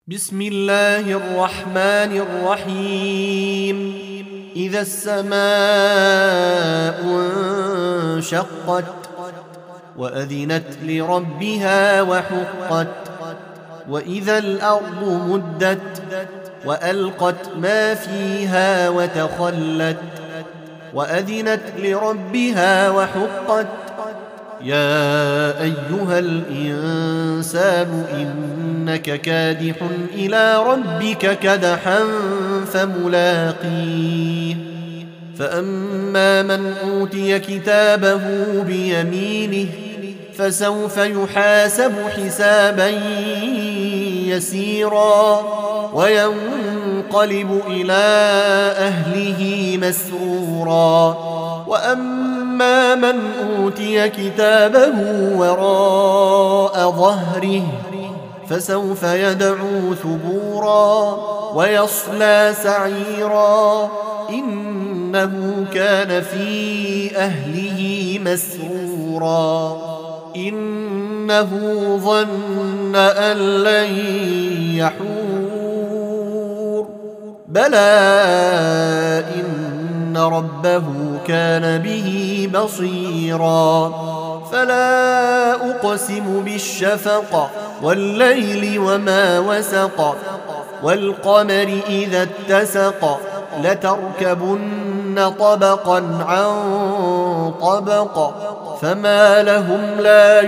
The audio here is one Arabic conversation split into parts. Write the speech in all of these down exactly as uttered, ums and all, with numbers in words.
بسم الله الرحمن الرحيم. إذا السماء انشقت وأذنت لربها وحقت وإذا الأرض مدت وألقت ما فيها وتخلت وأذنت لربها وحقت يا أيها الإنسان إنك كادح إلى ربك كدحا فملاقيه فأما من أوتي كتابه بيمينه فسوف يحاسب حسابا يسيرا وينقلب إلى أهله مسرورا وأما من أوتي كتابه وراء ظهره فسوف يدعو ثبورا ويصلى سعيرا إنه كان في أهله مسرورا إنه ظن أن لن يحور بلى إن ربه كان به بصيرا فلا أقسم بالشفق والليل وما وسق والقمر إذا اتسق لتركبن طبقا عن طبق فما لهم لا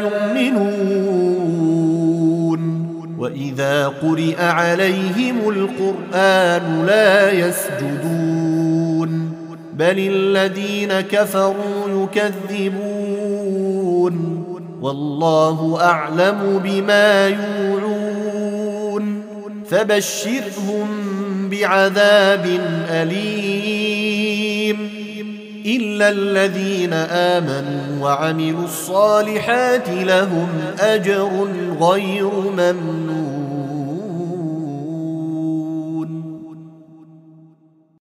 يؤمنون وإذا قرئ عليهم القرآن لا يسجدون بل الذين كفروا يكذبون والله أعلم بما يوعون فبشرهم بعذاب أليم إلا الذين آمنوا وعملوا الصالحات لهم أجر غير ممنون.